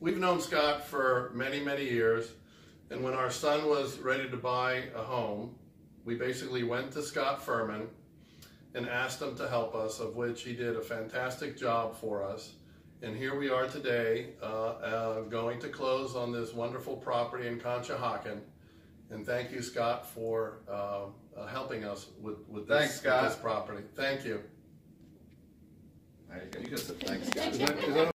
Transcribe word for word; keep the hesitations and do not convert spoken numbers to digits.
we've known Scott for many, many years, and when our son was ready to buy a home, we basically went to Scott Furman and asked him to help us, of which he did a fantastic job for us. And here we are today, uh, uh, going to close on this wonderful property in Conshohocken. And thank you, Scott, for uh, uh, helping us with, with, this, Thanks, Scott. with this property. Thank you. There you go. You can say thanks, Scott. Is that, is that